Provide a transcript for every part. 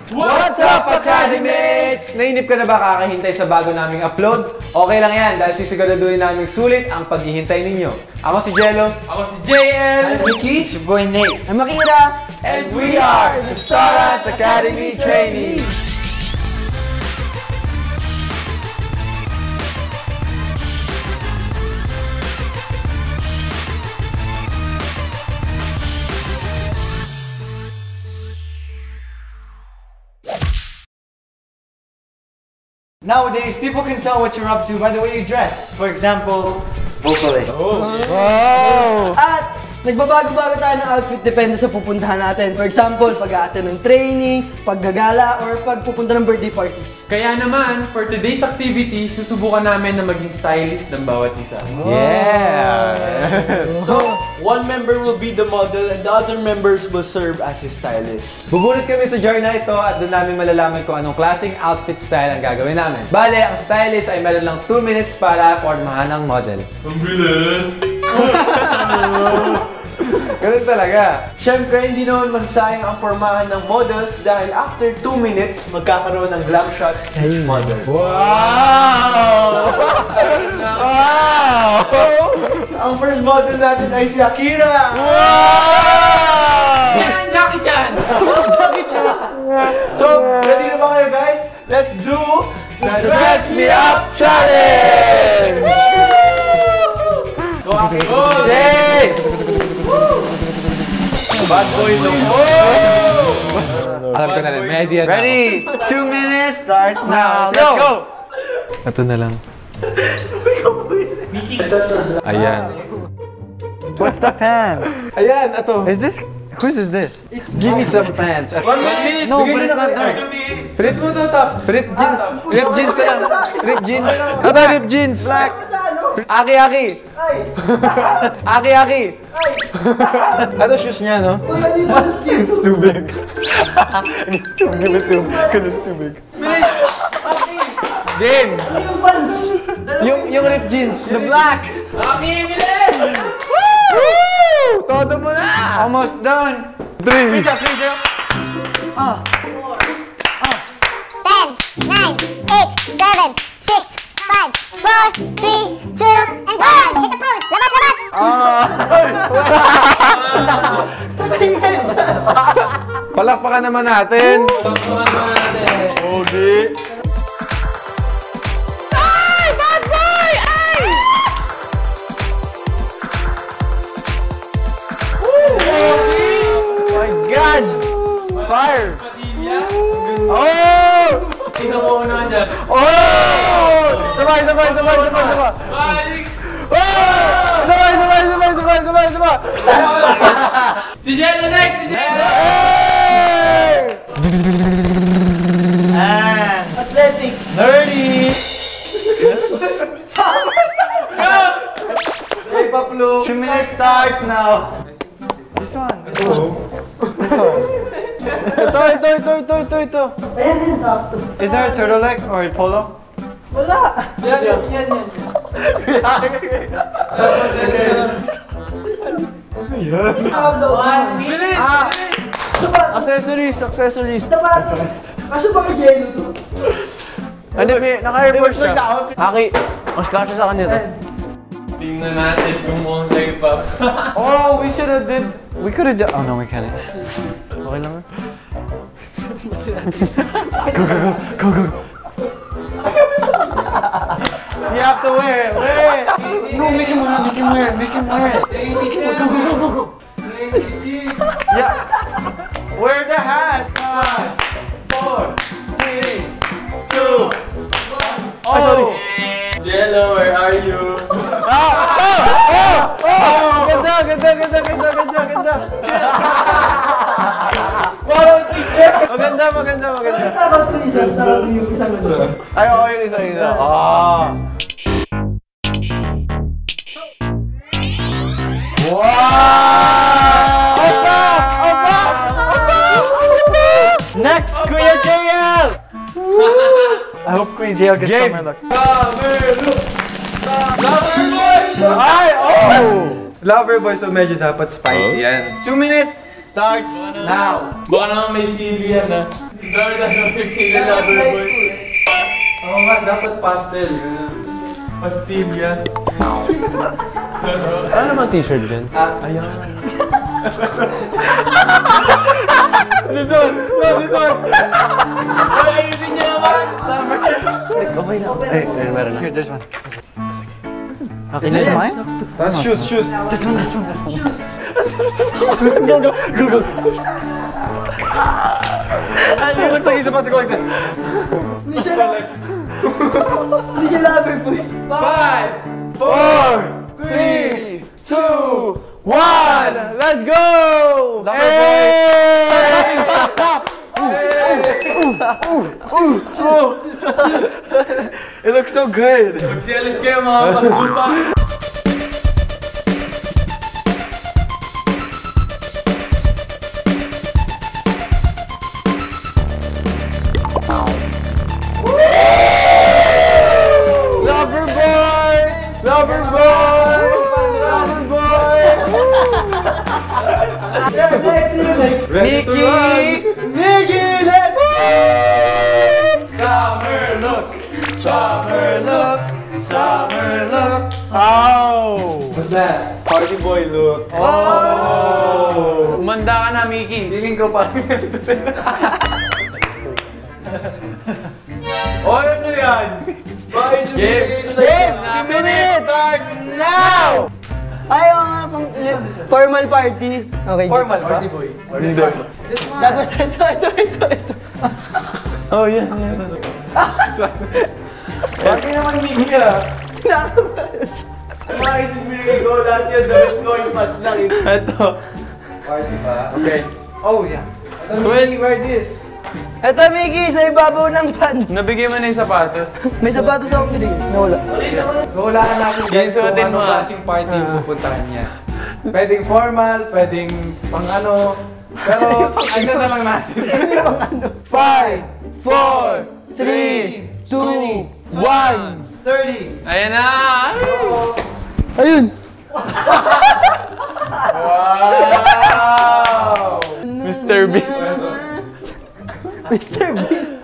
What's up, Academics? Nainip ka na ba kakahintay sa bago naming upload? Okay lang yan dahil sisiguraduhin naming sulit ang paghihintay ninyo. Ako si Jello. Ako si JL. I'm Mickey. It's your boy Nate. I'm Akira. And we are the Starrance Academy Trainees. Nowadays, people can tell what you're up to by the way you dress. For example, vocalist. At nagbabago-bago tayo ng outfit depende sa pupuntahan natin. For example, pag-a-attend ng training, paggagala, or pagpupunta ng birthday parties. Kaya naman, for today's activity, susubukan namin na maging stylist ng bawat isa. Yeah! So, one member will be the model and the other members will serve as his stylist. Bubunot kami sa jar na ito at doon namin malalaman kung anong klaseng outfit style ang gagawin namin. Bale, ang stylist ay meron lang 2 minutes para formahan ang model. Ang bilis! Ganun talaga. Siyempre, hindi naman masasayang ang formahan ng models dahil after 2 minutes, magkakaroon ng glam shots each model. Wow! Wow! Ang first model natin ay si Akira! Wow! Yan, Jackie Chan! Jackie Chan! So, ready na ba kayo guys? Let's do The Dress Me Up Challenge! Go Akira! Go! Yay! Bad boy look! Alam ko na rin, media na. Ready? 2 minutes starts now. Let's go! Ito na lang. Ayan. What's the pants? Ayan, ito. Is this? Whose is this? Give me some pants. 1 minute! No, Bigay but it's na not tayo. there. 2 minutes! Flip mo to top! Rip jeans. Rip jeans na lang. Rip jeans. Ito, rip jeans. Black. Aki, aki. Aki, aki. Ito shoes niya, no? Too big. Give it to him. Because it's too big. Game. Yung rip jeans. The black. Aki, bilis! Woo! Todo mo na. Almost done. 3. 10, 9, 8, 7, 6, 5, 4, 3, 2, and 1! Hit the pose! Labas, labas! Palakpakan naman natin. Pagpakan mo natin. Okay. Ay! Bad boy! Ay! Oh my God! Fire! Padilla. Oh! Isa mo una dyan. Oh! Sabay, sabay, sabay, sabay, sabay! Balik! Oh! Sabay, sabay, sabay, sabay, sabay, sabay! Si Jello next! Si Jello! Hey! And Athletic. nerdy. Go! Hey, Paplo! 2 minutes starts now. This one. This one. Ito. Ayan, yan, sakto. Is there a turtleneck or a polo? Wala. Yan. Bilis! Ah! Bilis! Accessories. Kaso ba kay Jello to? Ano ba? Naka-airport siya. Aki, mas kasha sa kanya to. Tingnan natin kung online pa. Oh, we should have did. We could have. Oh no, we can't. Okay lang. Go. You have to wear it. Wear it. No, make him wear it. Go. Yeah. Wear the hat. 5, 4, 3, 2, 1. Oh, sorry. Jello, where are you? Ganda. Wow, teacher. Maganda. Takot mo yung isang ano. Ay, oo, yung isa. Wow! Next, Kuya JL! I hope Kuya JL gets somewhere luck. Ay! Oh! Lover boy, so medyo dapat spicy yan. 2 minutes starts now. Baka naman may CV yan, ha? Dami na ng 15 na lover boy. Oo nga, dapat pastel. Pastillas. Ano naman t-shirt dyan? Ayun. This one! No, this one! Ayusin niyo naman! Okay na. Eh, meron na. Here, this one. Is this mine? That's shoes. This one. Go. And he looks like he's about to go like this. Hindi siya lover boy. 5, 4, 3, 2, 1! Let's go! Lover It looks so good. Magsialis kayo mga paslupa. Lover boy! Mickey, let's go! Summer look. Oh! What's that? Party boy look. Oh! Umanda ka na, Mickey. Feeling ko parang Oh, ano yan? Game! Game! 2 minutes starts now! Ayaw nga pang formal party. Okay. formal ba? Hindi. Tapos ito. Oh, yan. Bakit naman Mickey ka? Maisip mo yung go lahat yan, damit ko yung pants lang. Ito. Party ba? Okay. Oh, yeah. Well, Wear this. Ito, Mickey, sa ibabaw ng pants. nabigay mo na yung sapatos. May sapatos akong binigay. Nawala. So wala ka natin Yan, suotin kung mo, ano ah. klaseng party yung pupuntahan niya. Pwedeng formal, pwedeng pang ano. Pero ano na lang natin. 5, 4, 3, 2, 1. 30. Ayan na! Ayun. Wow! Mr. Bean. Mr. Bean.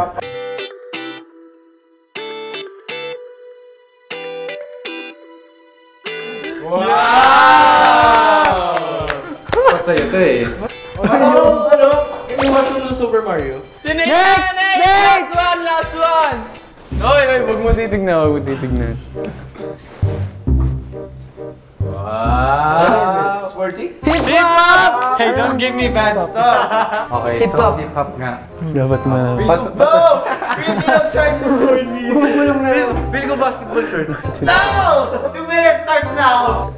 Wow! Ba't sa'yo ito eh? Ano? Yung masunod Super Mario? Next one! Last one! Oy, wag mo titignan. Wow! Sporty? Hip-hop! Hey, don't give me bad stuff. Okay, Hip-hop. so hip-hop nga. Dapat No! Really not trying to ruin me. Feel ko basketball shirt. No! 2 minutes starts now!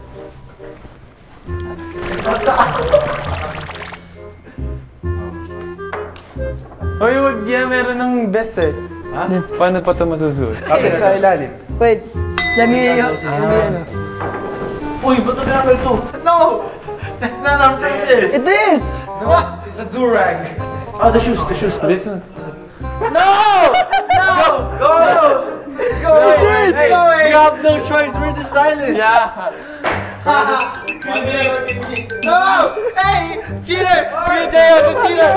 Oy, wag yan. Meron ng best eh. Ha? Paano pa ito masusuot? Kapit sa ilalim. Wait. Lami yun. Uy, ba't ito sinakal to? No! That's not on purpose! It is! No, it's a durag. Oh, the shoes. This one. No! Go! It is! Hey, we have no choice, we're the stylist. Yeah! No! Hey! Cheater! PJ was a cheater!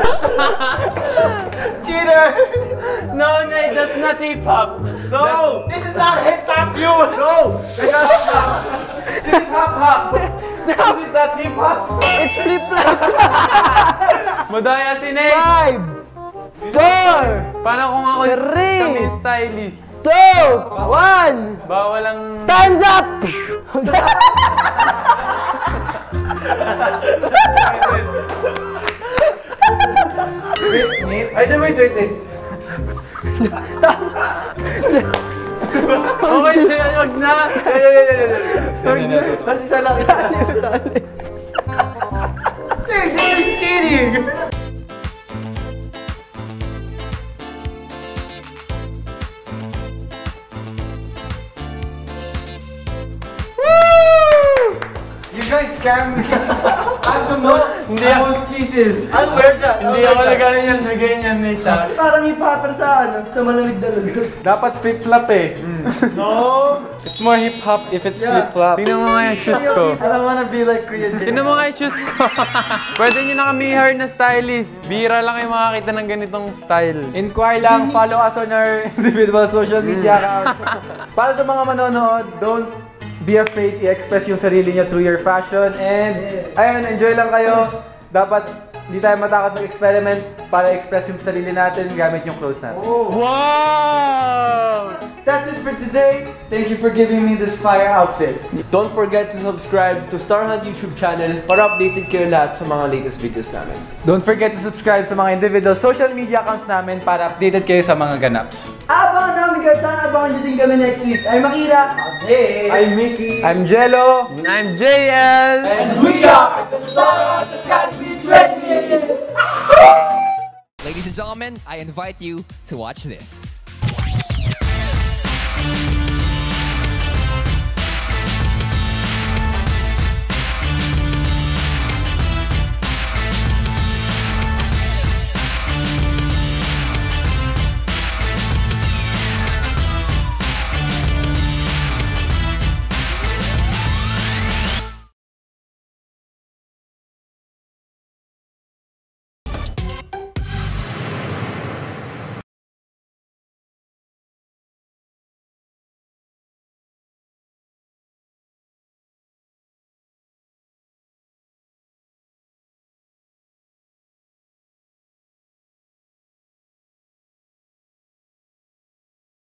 Cheater! No, that's not hip-hop. No! This is not hip-hop, you! No! This is hop-hop! This is not hip-hop! It's flip-flop! Madaya si Nate. 5, 4, Paano kung ako Three. kami stylist? 2, 1! Bawal ang... Time's up! Ay, no, wait. Okay, wag na. Kasi isa lang. They're doing cheating! You guys scam me. I'm the most Hindi ako. I'll wear that. Hindi ako nagganyan Nate. Parang hip-hopper sa sa malamig na lugar. Dapat flip-flop eh. It's more hip-hop if it's flip-flop. Tingnan mo nga yung shoes ko. I don't wanna be like Kuya Jay. Tingnan mo nga yung shoes ko. Pwede nyo na kami i-hire na stylist. Bira lang kayo makakita ng ganitong style. Inquire lang, follow us on our individual social media accounts. Para sa mga manonood, don't be afraid i-express yung sarili niyo through your fashion. And ayun, enjoy lang kayo. Dapat hindi tayo matakot mag-experiment para express yung sarili natin gamit yung clothes natin. Wow! That's it for today. Thank you for giving me this fire outfit. Don't forget to subscribe to Starhunt YouTube channel para updated kayo lahat sa mga latest videos namin. Don't forget to subscribe sa mga individual social media accounts namin para updated kayo sa mga ganaps. Abangan namin guys, sana abangan nyo din kami next week. I'm Akira. Hey! I'm Mickey! I'm Jello. I'm JL! Ladies and gentlemen, I invite you to watch this.